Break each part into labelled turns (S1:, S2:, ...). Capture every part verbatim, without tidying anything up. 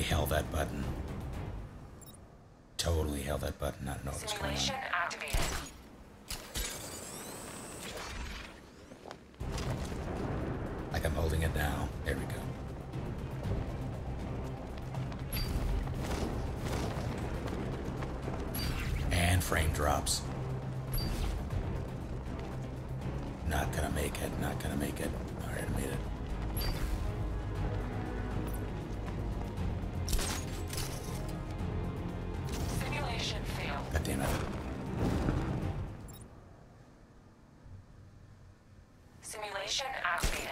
S1: held that button. Totally held that button. I don't know what's going on.
S2: Simulation activated.
S1: Like I'm holding it now. There we go. And frame drops. Not gonna make it. Not gonna make it. Alright, I made it.
S2: Simulation failed.
S1: God damn it.
S2: Simulation activated.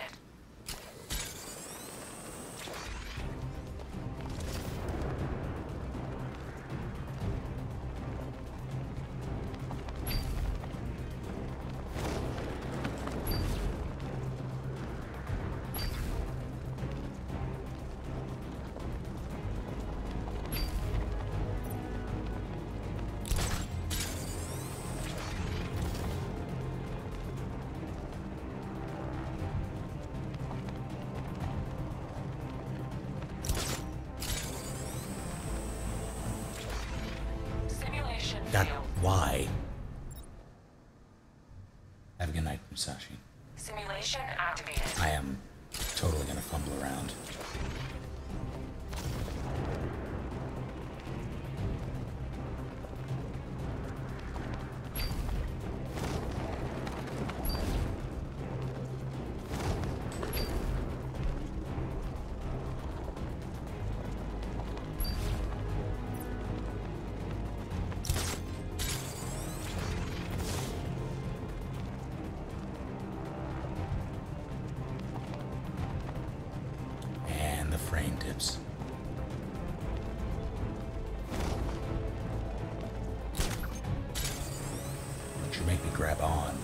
S1: That, why? Have a good night, Musashi.
S2: Simulation activated.
S1: I am totally gonna fumble around. Frame dips. Don't you make me grab on.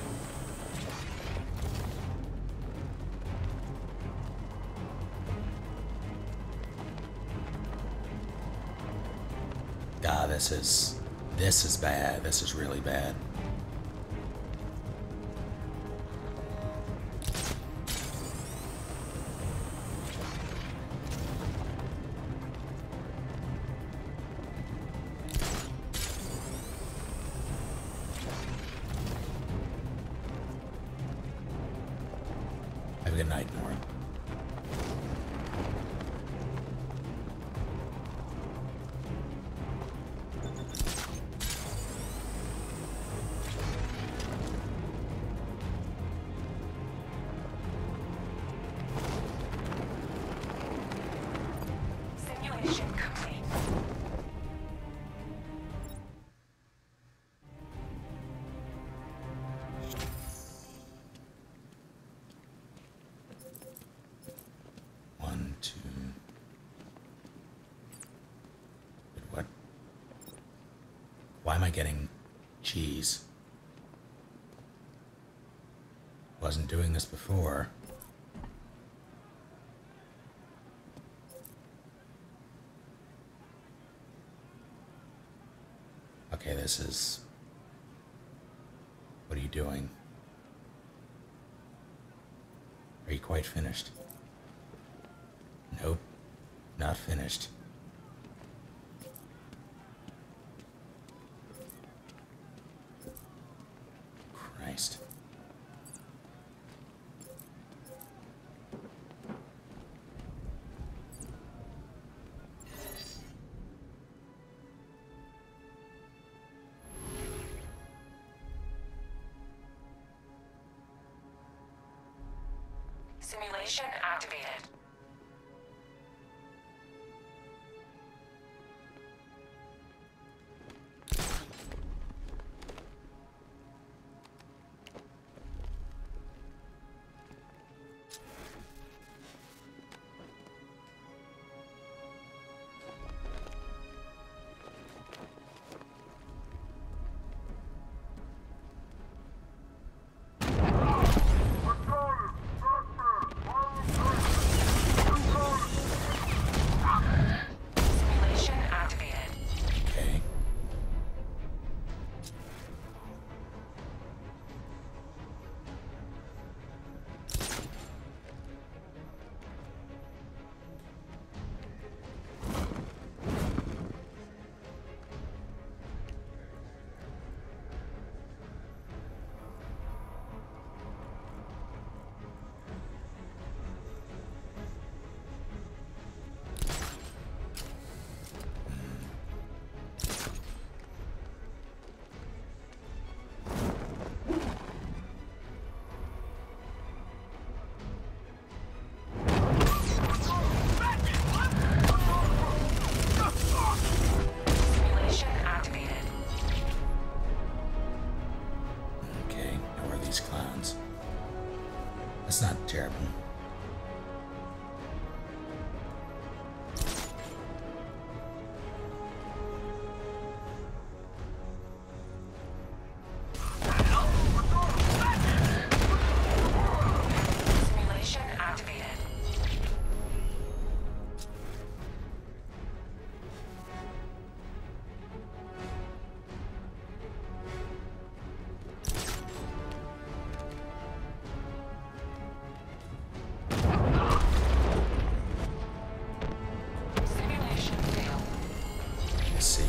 S1: God, this is this is bad. This is really bad. Have a good night, Nora.
S2: Simulation complete.
S1: One, two. What? Why am I getting cheese? Wasn't doing this before. Okay, this is... What are you doing? Are you quite finished? Nope, not finished. Christ.
S2: Simulation activated.
S1: That's not terrible.
S2: Simulation activated. Simulation failed.
S1: I see.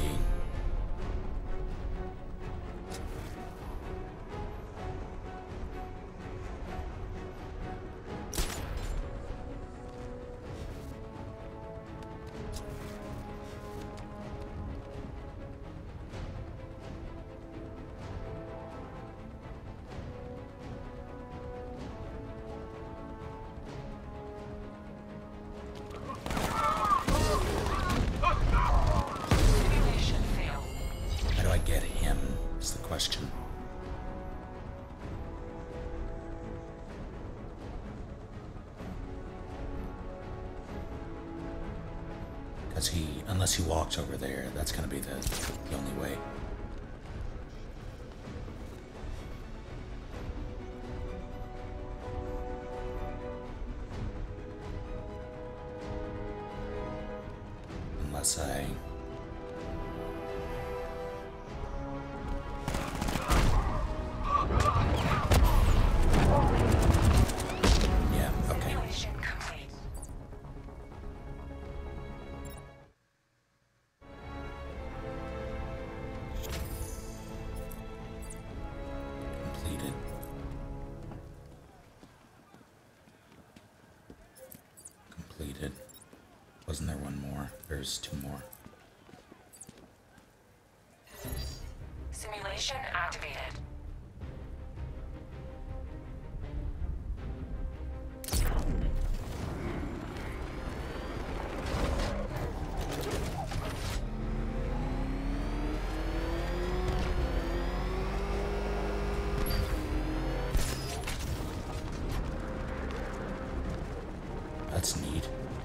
S2: Simulation failed.
S1: How do I get him? Is the question. Because he, unless he walks over there, that's going to be the, the only way. Unless I... Yeah, okay.
S2: Simulation complete.
S1: Completed. Completed. Wasn't there one more? There's two more.
S2: Simulation activated.
S1: That's neat.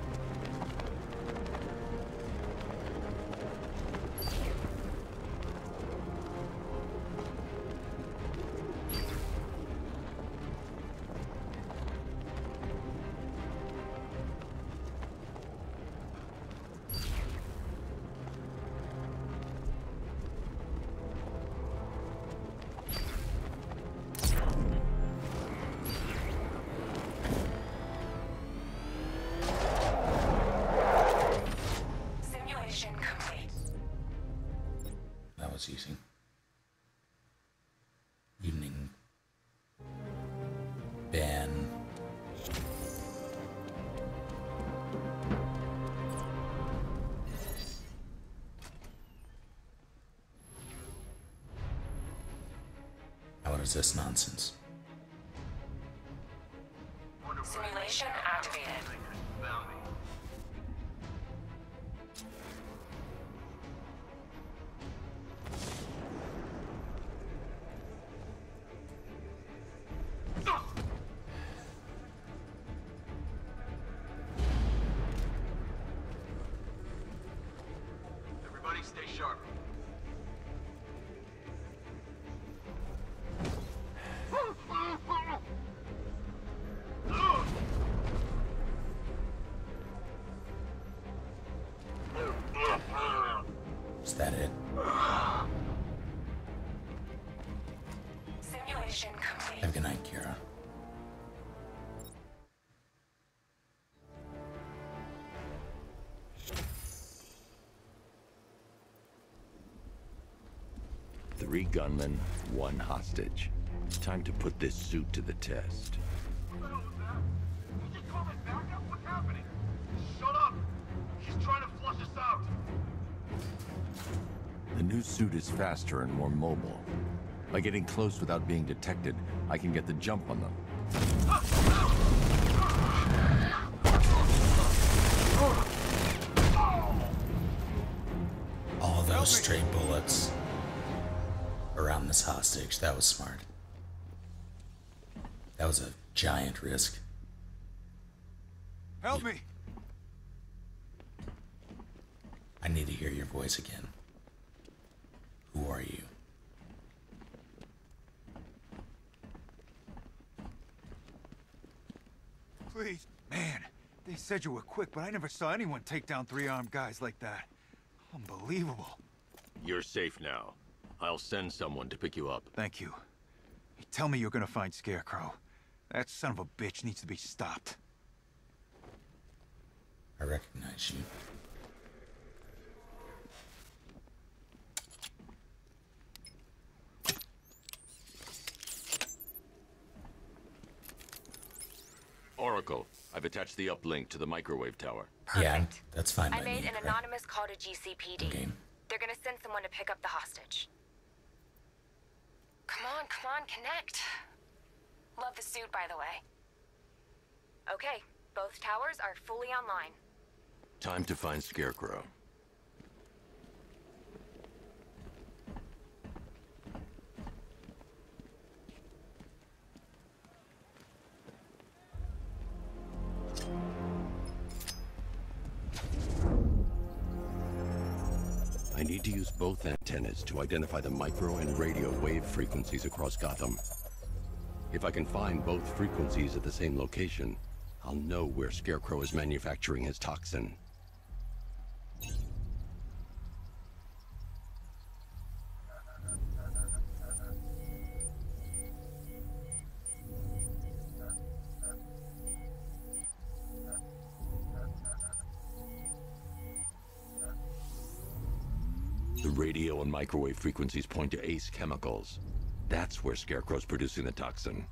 S2: Simulation complete.
S1: That was easy. Evening. Ben. Now what is this nonsense?
S2: Simulation activated.
S3: Everybody stay sharp.
S1: Is that it?
S2: Simulation complete.
S1: Have a good night, Kira.
S4: Three gunmen, one hostage. Time to put this suit to the test.
S3: What the hell was that? You just call it backup? What's happening? Shut up! He's trying to flush us out.
S4: The new suit is faster and more mobile. By getting close without being detected, I can get the jump on them.
S1: All those stray bullets around this hostage. That was smart. That was a giant risk.
S3: Help me!
S1: I need to hear your voice again. Who are you?
S3: Please. Man, they said you were quick, but I never saw anyone take down three armed guys like that. Unbelievable.
S4: You're safe now. I'll send someone to pick you up.
S3: Thank you. You tell me you're gonna find Scarecrow. That son of a bitch needs to be stopped.
S1: I recognize you.
S4: Oracle, I've attached the uplink to the microwave tower.
S1: Yeah,
S2: Perfect.
S1: that's fine by
S2: I made
S1: me.
S2: an
S1: right?
S2: anonymous call to G C P D.
S1: Okay.
S2: They're gonna send someone to pick up the hostage. Come on, come on, connect. Love the suit, by the way. Okay, both towers are fully online.
S4: Time to find Scarecrow. I need to use both antennas to identify the micro and radio wave frequencies across Gotham. If I can find both frequencies at the same location, I'll know where Scarecrow is manufacturing his toxin. The radio and microwave frequencies point to Ace Chemicals. That's where Scarecrow's producing the toxin.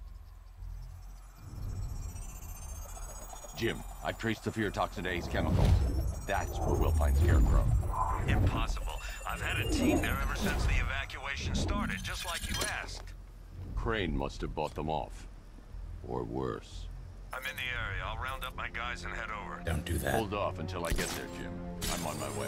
S4: Jim, I've traced the fear toxin to Ace Chemicals. That's where we'll find Scarecrow.
S5: Impossible. I've had a team there ever since the evacuation started, just like you asked.
S4: Crane must have bought them off. Or worse.
S5: I'm in the area. I'll round up my guys and head over.
S1: Don't do that.
S4: Hold off until I get there, Jim. I'm on my way.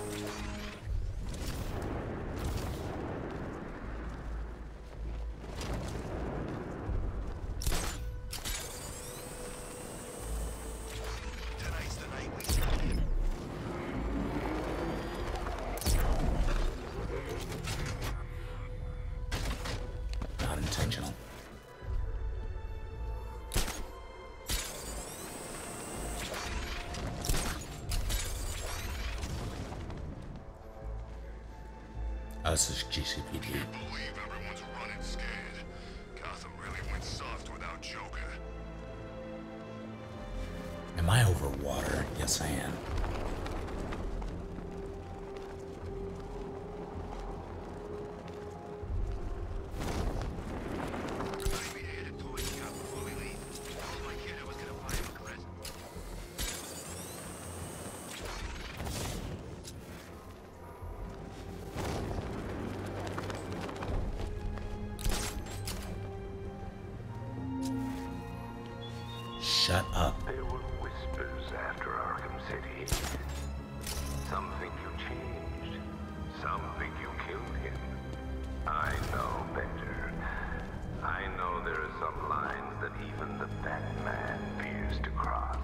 S5: Tonight's the night we stop him.
S1: Not intentional. Oh, this is G C P D.
S3: Believe everyone's running scared. Gotham really went soft without Joker.
S1: Am I over water? Yes, I am. Shut up.
S6: There were whispers after Arkham City. Some think you changed. Some think you killed him. I know better. I know there are some lines that even the Batman fears to cross.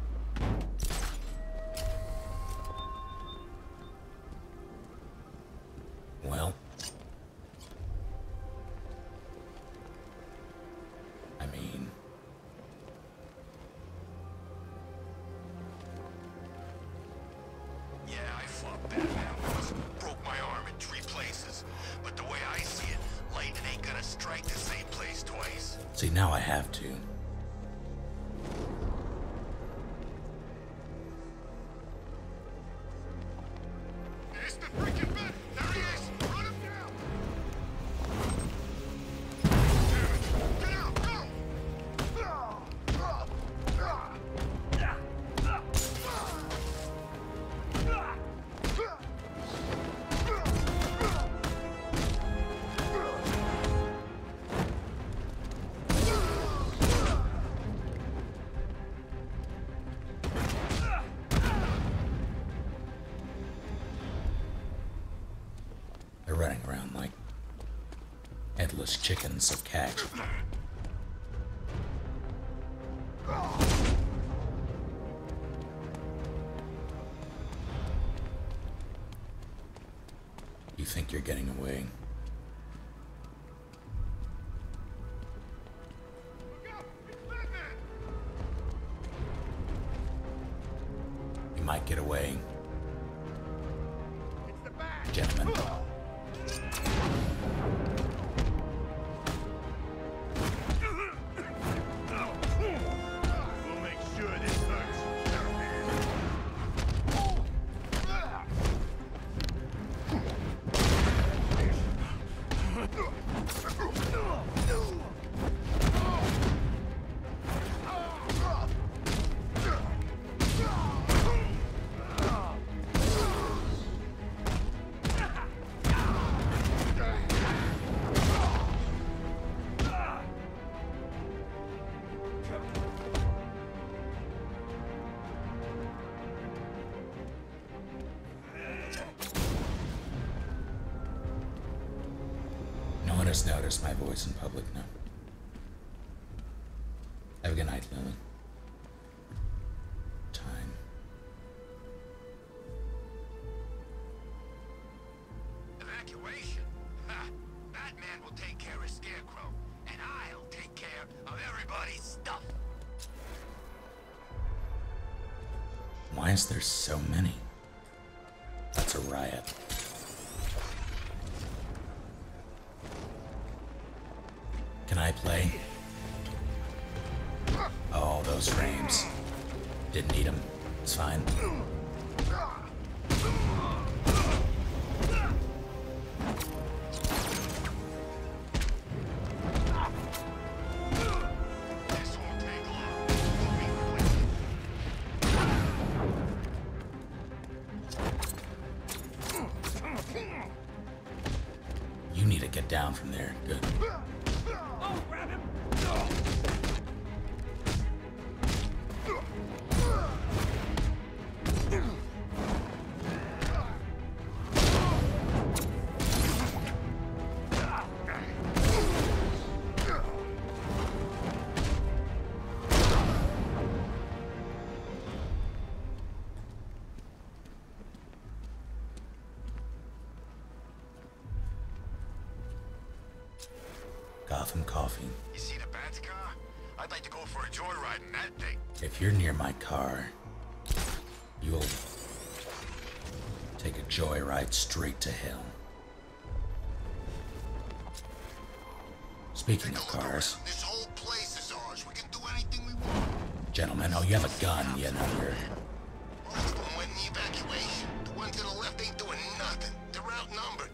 S1: Well, I mean,
S3: Yeah, I fought Batman once. Broke my arm in three places. But the way I see it, lightning ain't gonna strike the same place twice.
S1: see, now I have to.
S3: It's the freaking bat! There he is! Run him down! Damn it! Get out! Go!
S1: They're running around like headless chickens of catch. think you're getting away? You might get away. Gentlemen.
S3: We'll make sure this hurts.
S1: No one has noticed my voice in public now. Have a good night, Lily. Time.
S3: Evacuation? Ha! Batman will take care of Scarecrow, and I'll take care of everybody's stuff.
S1: Why is there so many? That's a riot. Can I play? Oh, those frames. Didn't need them. It's fine.
S3: This won't take long. We'll be quick.
S1: You need to get down from there. Good.
S3: Oh, grab him!
S1: Gotham Coffee.
S3: You see the Bat's car? I'd like to go for a joyride in that thing.
S1: If you're near my car, you'll take a joyride straight to hell. Speaking of cars,
S3: This whole place is ours. We can do anything we want.
S1: gentlemen, oh, you have a gun, you know, you're...
S3: Most of them went in the evacuation. The ones to the left ain't doing nothing. They're outnumbered.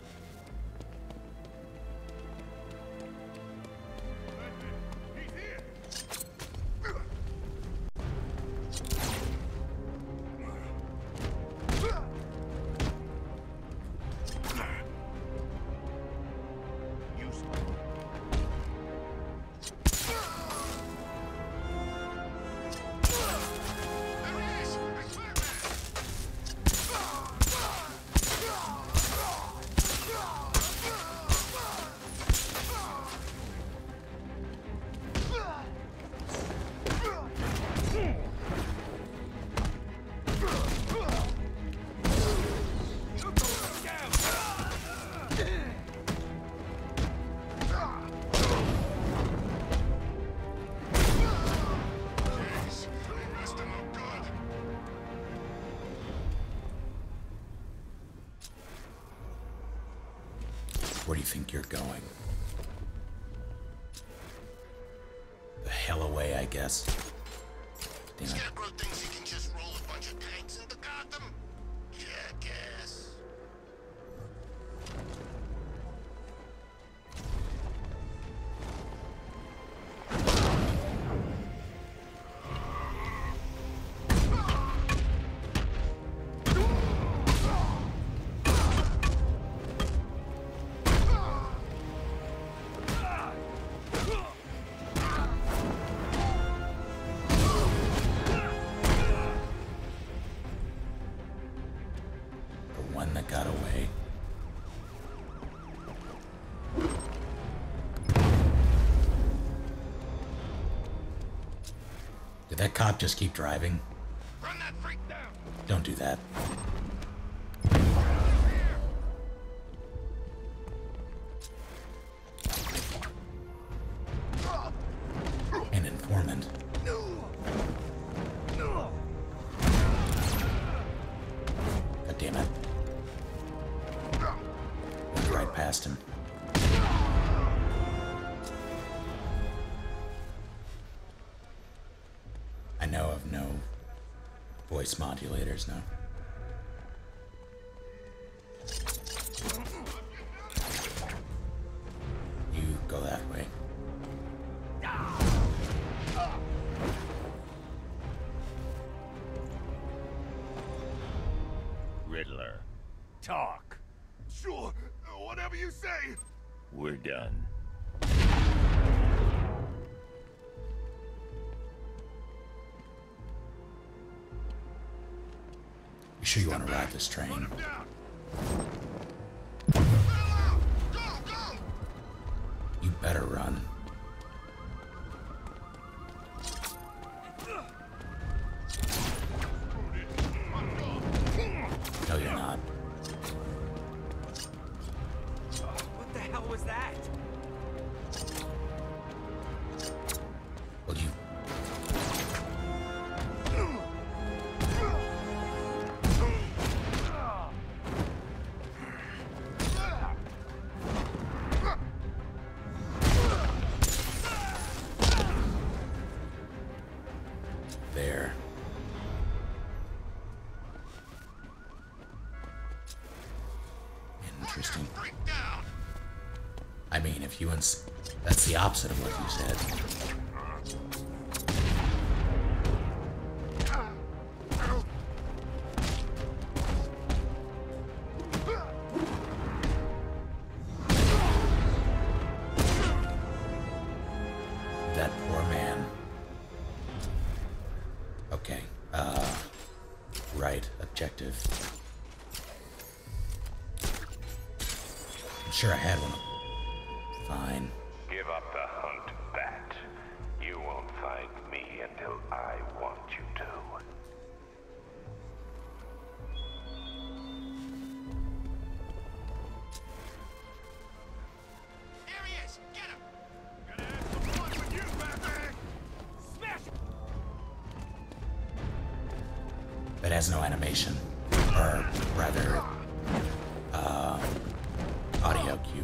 S1: Where do you think you're going? The hell away, I guess. Damn it.
S3: Scarecrow thinks he can just roll a bunch of tanks into Gotham? Jackass.
S1: That got away. Did that cop just keep driving?
S3: Run that freak down.
S1: Don't do that. know of no voice modulators, no. You go that way.
S7: Riddler, talk.
S3: Sure, whatever you say.
S7: We're done.
S1: You sure you want to ride this train?
S3: Down. Go, go.
S1: You better run. No, you're not.
S8: What the hell was that?
S1: Well, you... There. Interesting.
S3: Break down.
S1: I mean, if you ins- that's the opposite of what you said. That poor man. Okay, uh, right, objective. I'm sure I had one. Fine.
S6: Give up the hunt, Bat. You won't find me until I want you to.
S3: Here he is. Get him. Gonna have some fun with you, Batman.
S8: Smash it!
S1: It has no animation, or rather, uh, audio cue.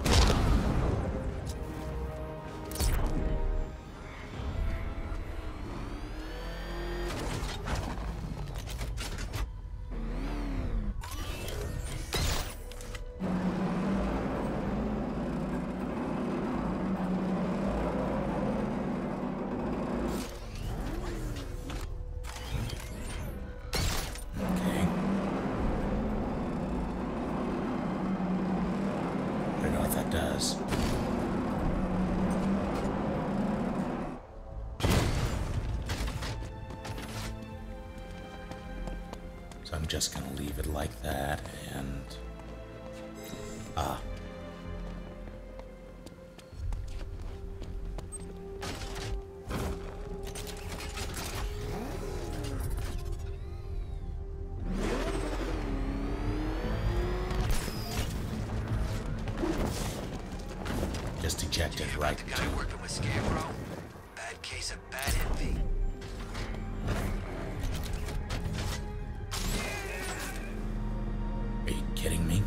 S1: Okay. I don't know what that does. So I'm just gonna leave it like that and... Ah. Just ejected right
S3: The guy
S1: to...
S3: working with Scarecrow. Bad case of bad envy.
S1: Are you kidding me?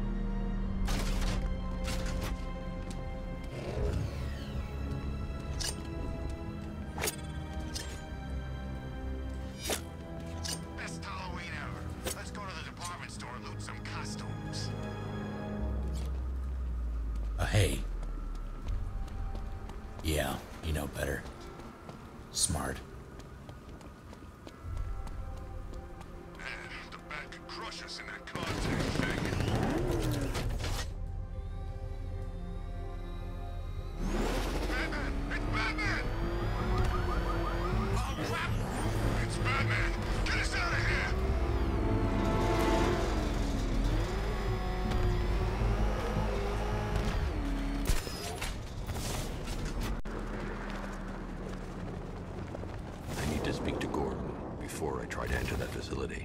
S3: Best Halloween ever. Let's go to the department store and loot some costumes.
S1: Uh, hey. Yeah, you know better. Smart.
S3: Man, the bat could crush us in that contact thing. Batman! It's Batman! Oh, crap! It's Batman! Get us out of here!
S4: I need to speak to Gordon before I try to enter that facility.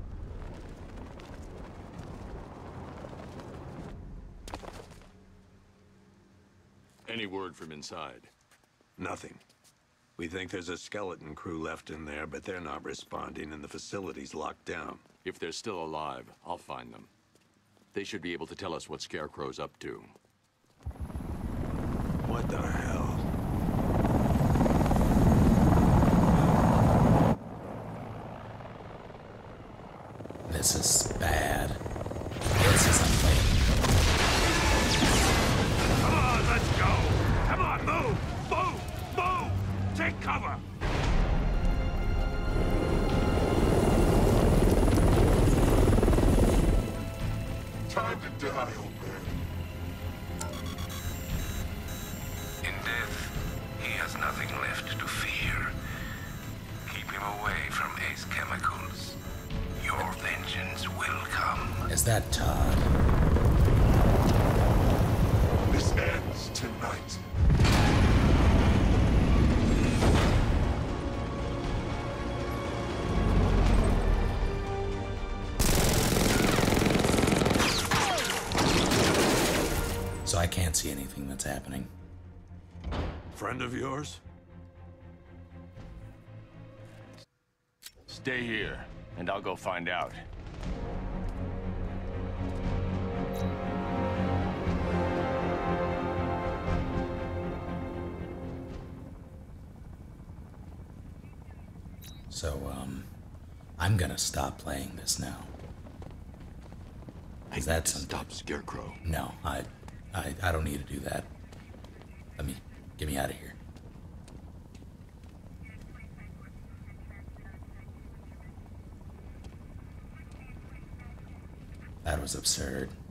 S9: Any word from inside?
S10: Nothing. We think there's a skeleton crew left in there, but they're not responding and the facility's locked down.
S9: If they're still alive, I'll find them. They should be able to tell us what Scarecrow's up to.
S10: What the hell?
S1: This is bad. This is unplayable.
S5: Come on, let's go! Come on, move! Move! Move! Take cover!
S3: Time to die, old man.
S6: In death, he has nothing left to fear. Keep him away from Ace Chemicals. Your vengeance will come.
S1: Is that Todd?
S3: This ends tonight.
S1: So I can't see anything that's happening.
S10: Friend of yours?
S7: Stay here, and I'll go find out.
S1: So, um, I'm gonna stop playing this now.
S4: I
S1: Is
S4: need
S1: that
S4: to
S1: something?
S4: stop Scarecrow.
S1: No, I, I, I don't need to do that. Let me, get me out of here. That was absurd.